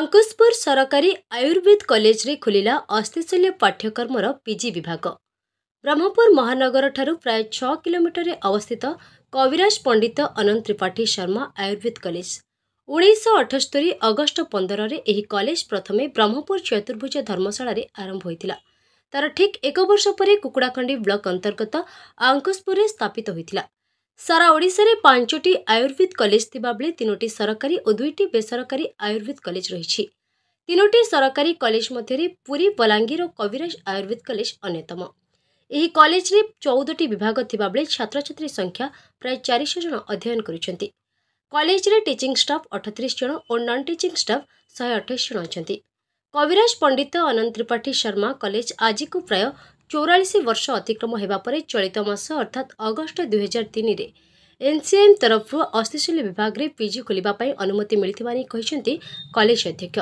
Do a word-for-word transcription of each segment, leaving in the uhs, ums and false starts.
आंकुशपुर सरकारी आयुर्वेद कॉलेज रे खुलिला अस्थिशल्य पाठ्यक्रमर पीजी विभाग। ब्रह्मपुर महानगर ठारू प्राय छह किलोमीटर रे अवस्थित कविराज पंडित अनंत त्रिपाठी शर्मा आयुर्वेद कॉलेज उन्नीस अठस्तरी अगस्ट पंद्रह रे एही कॉलेज प्रथमे ब्रह्मपुर चतुर्भुज धर्मशाला रे आरंभ होइतिला। तार ठीक एक वर्ष पर कुकुड़ाखंडी ब्लॉक अंतर्गत आंकुशपुर स्थापित होइतिला। सारा ओडिशा रे पांचटी आयुर्वेद कॉलेज थिबा बेले तीनोटी सरकारी और दुईटी बेसरकारी आयुर्वेद कॉलेज रहिछि। तीनोटी सरकारी कॉलेज मध्य पुरी बलांगीर और कविराज आयुर्वेद कॉलेज अन्यतम। एही कॉलेज रे चौदह विभाग थिबा बेले छात्र छात्री संख्या प्राय चार सौ जन अध्ययन करुछंती। कॉलेज रे टीचिंग स्टाफ अठतीस जन और नॉन टीचिंग स्टाफ एक सौ अट्ठाईस जन अछंती। कविराज पंडित अनंत त्रिपाठी शर्मा कॉलेज आज को प्राय चौरालीस वर्ष अतिक्रम होगा पर चलित मास अर्थात अगस्ट दुई हजार तीन रे एनसीएम तरफ अस्थिशल्य विभाग रे पीजी खोलिबा पई अनुमति मिलिथिबा नि कहिसेंती कॉलेज अध्यक्ष।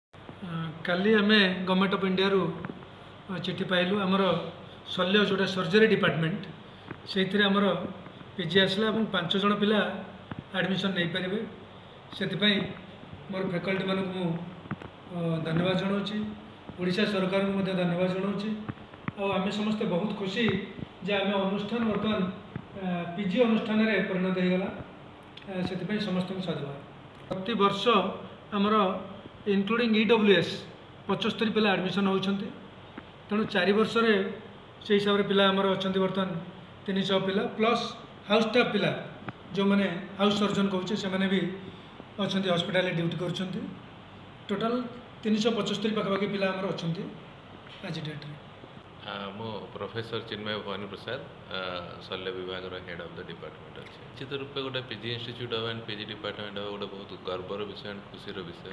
काली आमे गवर्नमेंट ऑफ इंडिया रु चिठी पाइलु हमर शल्य जोटा सर्जरी डिपार्टमेंट सेथिरे हमर पीजी आसला এবং पांच जण पिला एडमिशन नै परिबे। सेति पई मोर फैकल्टी मानक मु धन्यवाद जणाउची, ओडिशा सरकार को मध्ये धन्यवाद जणाउची। और आम समस्ते बहुत खुशी जे आम अनुष्ठान बर्तमान पीजी अनुष्ठान में परिणत होगा से समस्त साधुवाद। प्रति वर्ष आमर इनक्लूडिंग ईडब्ल्यूएस पचस्तरी पिला एडमिशन होती तेणु चार वर्ष से हिसाब से पिला आमर अच्छा बर्तमान तीन सौ पिला प्लस हाउस स्टाफ पिला जो मैंने हाउस सर्जन कहूँ से भी अच्छा हस्पिटाल ड्यूटी कर टोटाल तीन सौ पचस्तरी पाखापाखि पिला आमर अच्छा आज डेट में। मो प्रोफेसर चिन्मय भवानी प्रसाद शल्य विभाग हेड ऑफ द डिपार्टमेंट अच्छे निश्चित रूपे गोटे PG institute of and PG department गोटे बहुत गर्वर विषय एंड खुशीर विषय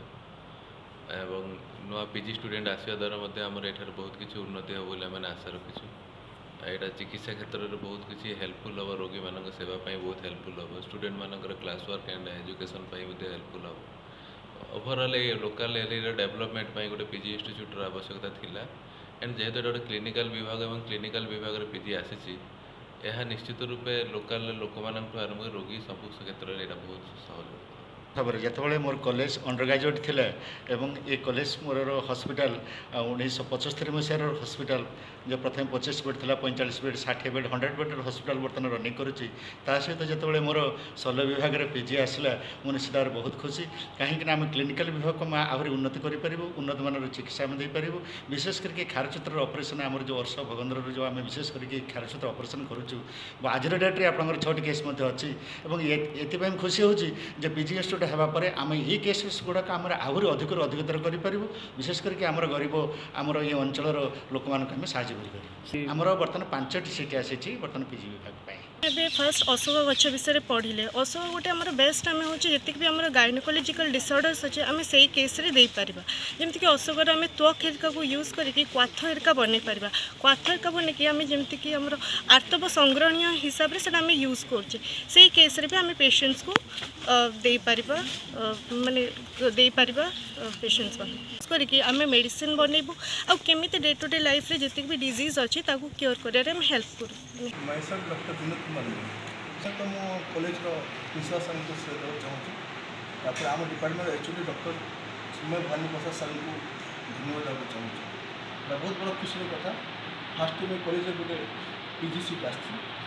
एवं नुआ पीजी स्टूडेंट आसवा द्वारा आमर ये बहुत किसी उन्नति हो बोली आम आशा रखीचु। यहाँ चिकित्सा क्षेत्र में बहुत किसी हेल्पफुल हम रोगी मान सेवा बहुत हेल्पफुल हम स्टूडेंट मानकर class work and education helpful हम ओवरऑल लोकल एरिया डेवलपमेंट गोटे पीजी इंस्टीट्यूट आवश्यकता थिला एंड जेहेतु गोटे क्लिनिकल विभाग और क्लिनिकल विभाग में पीजी आसी यह निश्चित रूपे लोकल लोक मानक आरंभ रोगी सब क्षेत्र में बहुत सहज खबर जिते मोर कॉलेज अंडर ग्रेजुएट थिले एवं ये कॉलेज मोर हॉस्पिटल उन्नीस पचस्तरी मसीहार हॉस्पिटल जो प्रथम पचास बेड था पैंतालीस बेड षाठी बेड हंड्रेड बेड हॉस्पिटल बर्तमान रनिंग करुच्ची सहित जो मोर शल्य विभाग में पीजी आसला मुझे निश्चित भाव बहुत खुशी कहीं आम क्लिनिकल विभाग को आहरी उन्नति करूँ उन्नत मान चिकित्सा आम देपारू विशेष करके क्षारचित्र ऑपरेशन आम जो वर्ष भगंदर जो आम विशेष करके क्षारचित्र ऑपरेशन करुचु आज डेट्रे आप छठी केस अच्छी और खुशी हूँ पीजी इंस्टीट्यूट होगापर आम ये केसेस गुड़ाक आम आहरी अधिक अधिकतर करूँ विशेष करके आम गरीब आमर ये अंचल लोक मान साहय आमर बर्तमान पांचटी सीट आसी बर्तमान पीजी विभाग एबे फर्स्ट अशोक गछ विषय पढ़ले अशोक गोटे आम बेस्ट आम हूँ जी भी आम गायनोकोलॉजिकल डिसऑर्डर्स अच्छे आम से केस दे पार जमीक अशोक आम त्वक हेरिका को यूज करके क्वाथ हेरिका बन पार क्वाथ हेरिका बनई आम जमीक आम आर्तव संग्रहणीय हिसाब से आम यूज करुचे से केस भी आम पेशेंट्स को दे पार माने दे पार पेशेंट्स करके आम मेडिसिन बनइबू आ केमी डे टू डे लाइफ रे जितक भी डिजीज अच्छी क्योर कर हेल्प करूँ। तो मो कॉलेज विश्वास को चाहूँ आम department actually doctor Chinmay Bhabani Prasad sir को धन्यवाद देना चाहूँ बहुत बड़ा खुशी कथा फास्ट टाइम कॉलेज गोटे पीजी सीट आस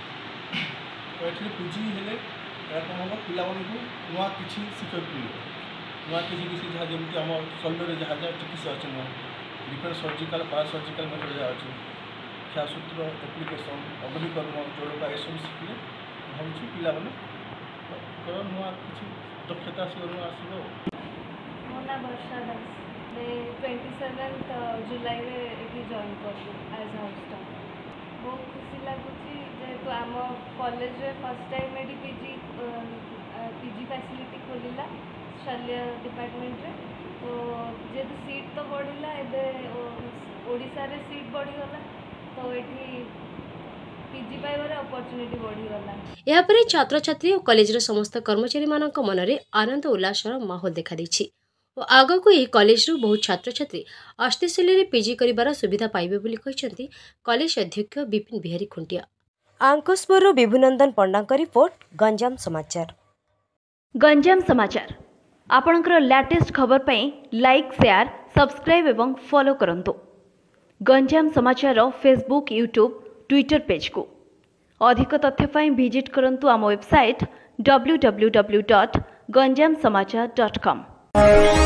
पीजी हेले कौन हम पिला नुआ किसी शिक्षक मिले नुआ किसी किसी जहाँ जमी आम शल्य जहाँ जहाँ चिकित्सा अच्छे नुआ डिफरेंट सर्जिकल पारा सर्जिकल मेथड जहाँ अच्छे क्षारसूत्र एप्लिकेशन अग्निकर्म जोड़का ये सब शिखिले भावुँ पिला नुआ किसी दक्षता से आसो। मो ना वर्षा दास ट्वेंटी सेवेन्थ जुलाई में जॉइन कर एज हाउस स्टाफ बहुत खुशी लगुच जेहेतु आम कॉलेज फर्स्ट टाइम ये पीजी पीजी फैसिलिटी खोलिला शल्य डिपार्टमेंट रे तो जेहेतु सीट तो बढ़ला एवं ओडिशा रे सीट बढ़ीगला तो ये पीजी पाइबार अपॉर्चुनिटी बढ़ीगला। यहाँ पर छात्र छात्री और कॉलेजर समस्त कर्मचारी मानक मनरे आनंद उल्लासर माहौल देखा देछि और आग को यह कॉलेज रु बहुत छात्र छात्री अस्थिशल्य पीजी करिबार सुविधा पाइबे बोली कहिसेंती कॉलेज अध्यक्ष विपिन बिहारी खुंटिया। आंकुशपुर विभुनंदन पंडा रिपोर्ट गंजाम समाचार। गंजाम समाचार आपणकर लेटेस्ट खबर पाई लाइक शेयर सब्सक्राइब एवं फॉलो करंतु गंजाम समाचार फेसबुक यूट्यूब ट्विटर पेज को अधिक तथ्य पाई विजिट करंतु आम website W W W dot Ganjam Samachar dot com.